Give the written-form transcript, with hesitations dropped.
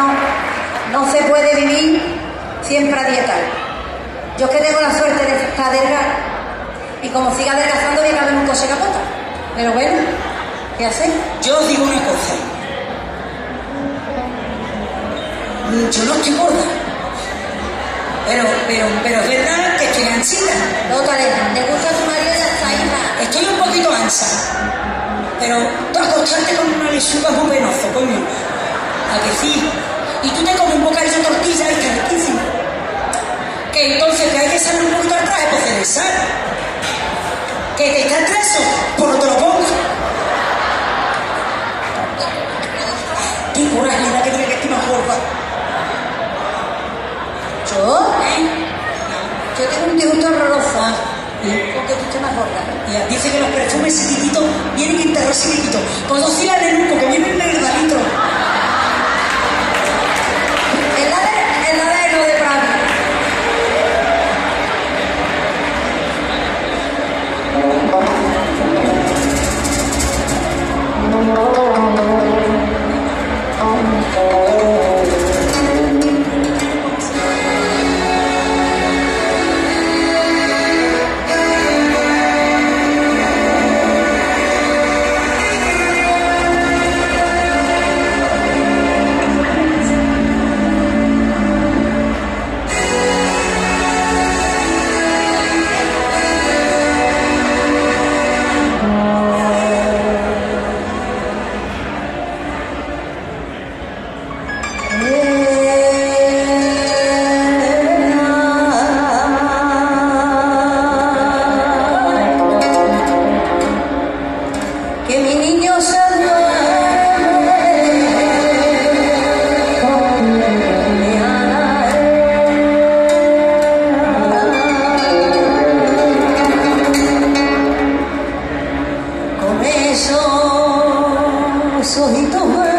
no se puede vivir siempre a dieta. Yo es que tengo la suerte de estar delgada y como siga adelgazando voy a caber un coche capota. Pero bueno, ¿qué hacer? Yo os digo una cosa. Yo no estoy gorda. Pero es verdad que estoy ansiada. No, Tarea, ¿te gusta tu marido? Ya está, hija. Estoy un poquito ansa. Pero tú acostarte con una lechuga es muy penoso, coño. ¿A que sí? Y tú te comes un bocadillo de tortilla y está riquísimo. Que entonces que hay que salir un poquito atrás, pues de sal. Que te está atraso, pues no te lo pongas. Qué coraje me da que diga que estoy más gorda. ¿Yo? ¿Eh? Yo tengo un disgusto horroroso. Porque tú estés más gorda. Ya, dice que los perfumes chiquititos vienen en terror chiquitito. Pues yo sí la de Luco, que vienen de verdadito. El ladero de Prado. Que mi niño se con esos ojitos